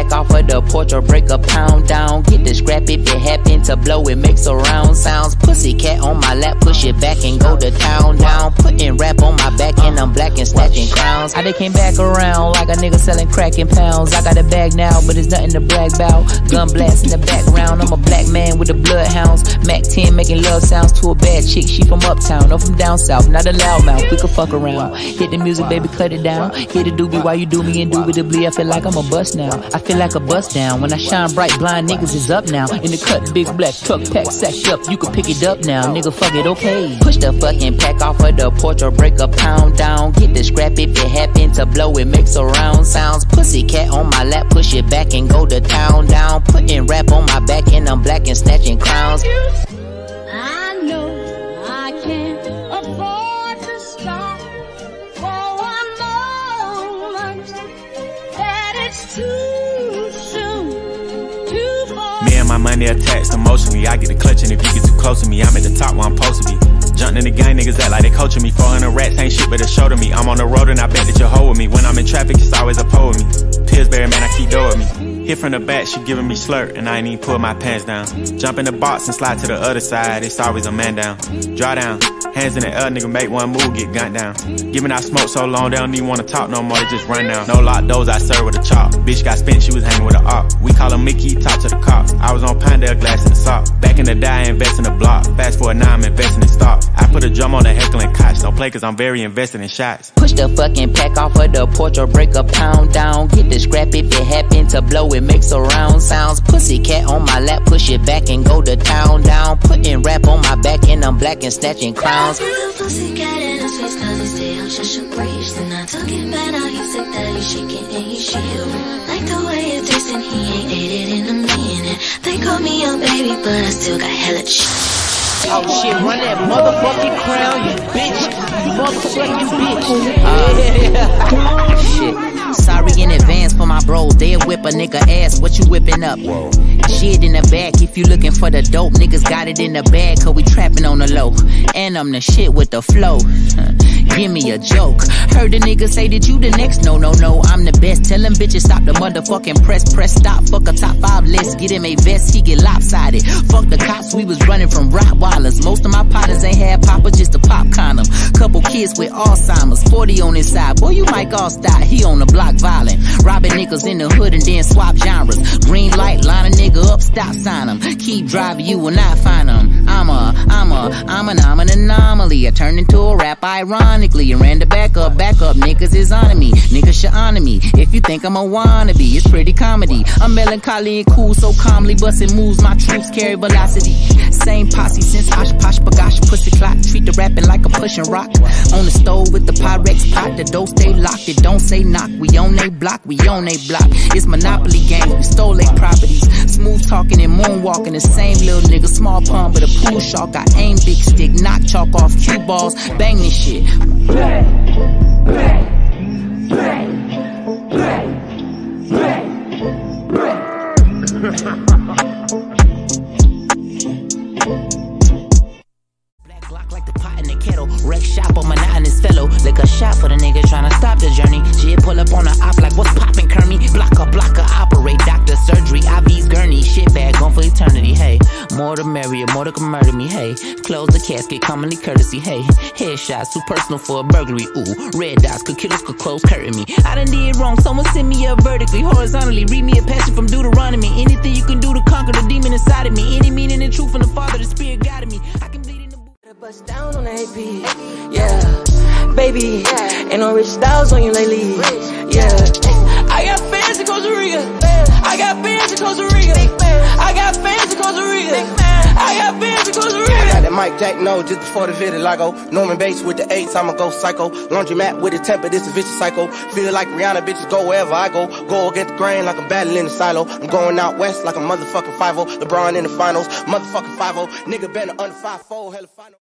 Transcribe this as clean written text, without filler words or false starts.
pack off of the porch or break a pound down. Get the scrap if it happen to blow, it makes a round sounds. Pussycat on my lap, push it back and go to town down. Puttin rap on my back and I'm black and snatching crowns. I came back around like a nigga selling crack in pounds. I got a bag now, but it's nothing to brag about. Gun blast in the background, I'm a black man with the bloodhounds. Mac 10 making love sounds to a bad chick. She from Uptown, no from down south, not a loudmouth. We could fuck around. Hit the music, baby, cut it down. Hit the doobie while you do me indubitably. I feel like I'm a bust now. I feel like a bust down. When I shine bright, blind niggas is up now. In the cut, big black truck, pack sacked up. You can pick it up now, nigga, fuck it, okay. Push the fucking pack off of the porch or break a pound down. Get the scrap if it happen to blow, it makes a round sounds. Pussycat on my lap, push it back and go to town down. Puttin rap on my back and I'm black and snatching crowns. I know I can't afford to stop for one moment, that it's too soon, too far. Me and my money attached emotionally. I get a clutch and if you get too close to me, I'm at the top where I'm supposed to be. Jumping in the gang, niggas act like they coaching me. 400 rats ain't shit but a show to me. I'm on the road and I bet that you'll hold with me. When I'm in traffic, it's always a pole with me. Pillsbury, man, I keep dough with me. Hit from the back, she giving me slurp, and I ain't even pull my pants down. Jump in the box and slide to the other side, it's always a man down. Draw down, hands in the air, nigga make one move, get gunned down. Giving out smoke so long, they don't even wanna talk no more, they just run down. No lock doors, I serve with a chop. Bitch got spent, she was hanging with a op. We call her Mickey, talk to the cops. I was on Pinedale, glass in the sock. Back in the day, I invest in the block. Fast forward now, I'm investing in stock. I put a drum on the heckling cots, don't play cause I'm very invested in shots. Push the fucking pack off of the porch or break a pound down. Get the scrap if it happen to blow, it makes a round sounds. Pussycat on my lap, push it back and go to town down. Puttin rap on my back and I'm black and snatching crowns. Pussycat in his face cause he stay on just a breeze. Then I took it back, now he said that he's shaking and he's shivering. Like the way it tastes and he ain't ate it in a minute. They call me your baby but I still got hella shit. Oh shit, run that motherfucking crown, you bitch. You motherfucking bitch. Shit. Sorry in advance for my bros. They'll whip a nigga ass. What you whipping up? Shit in the back. If you looking for the dope, niggas got it in the bag. Cause we trapping on the low. And I'm the shit with the flow. Give me a joke. Heard the nigga say that you the next. No, I'm the best. Tell them bitches stop the motherfucking press. Press stop. Fuck a top 5 list. Get him a vest. He get lopsided. Fuck the cops. We was running from Rottweilers. Most of my partners ain't had papa, just a pop condom. Couple kids with Alzheimer's. 40 on his side. Boy, you might all style. He on the block violent. Robbing niggas in the hood and then swap genres. Green light, line a nigga up, stop sign him. Keep driving, you will not find him. I'm an anomaly. I turned into a rap ironically and ran the back up, niggas is on me. Niggas should honor me. If you think I'm a wannabe, it's pretty comedy. I'm melancholy and cool, so calmly busting moves. My troops carry velocity. Same posse since Osh Posh Bagash Pussy Clock. Treat the rapping like a pushing rock. On the stove with the Pyrex pot. The dough stay locked, it don't say knock. We on they block, we on they block. It's Monopoly games, we stole they properties. Smooth talking and moonwalking. The same little nigga, small pun but a pool shark. I aim big stick, knock chalk off cue balls. Bang this shit. Wreck shop on monotonous fellow. Lick a shot for the nigga tryna stop the journey. Shit pull up on the op like what's poppin', Kermie? Blocker, operate, doctor, surgery, IV's gurney. Shit bag, gone for eternity, hey. More the merrier, more to can murder me, hey. Close the casket, commonly courtesy, hey. Headshots, too personal for a burglary, ooh. Red dots, could killers, could close curtain me. I done did wrong, someone send me up vertically, horizontally. Read me a passage from Deuteronomy. Anything you can do to conquer the demon inside of me. Any meaning and truth from the Father, the Spirit guided me. I can bleed in the bust down on the AP, yeah, baby, ain't no rich styles on you lately, yeah. I got fans in Costa Rica, I got fans in Costa Rica, I got fans in Costa Rica, I got fans in Costa Rica. I got that Mike Jack, no, just before the vitiligo. Norman Bates with the 8s, I'ma go psycho. Laundromat with the temper, this a vicious cycle. Feel like Rihanna, bitches go wherever I go. Go against the grain like I'm battling the silo. I'm going out west like a motherfucking 5-0. LeBron in the finals, motherfucking 5-0. Nigga been under 5-4, hella final.